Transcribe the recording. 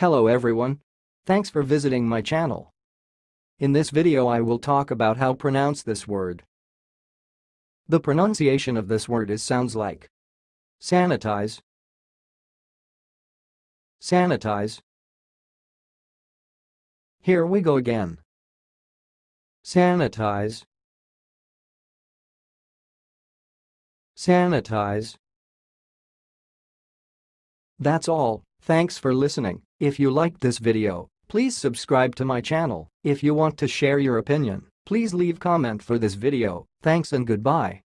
Hello everyone. Thanks for visiting my channel. In this video I will talk about how pronounce this word. The pronunciation of this word sounds like sanitize, sanitize. Here we go again. Sanitize, sanitize. That's all. Thanks for listening. If you liked this video, please subscribe to my channel. If you want to share your opinion, please leave comment for this video. Thanks and goodbye.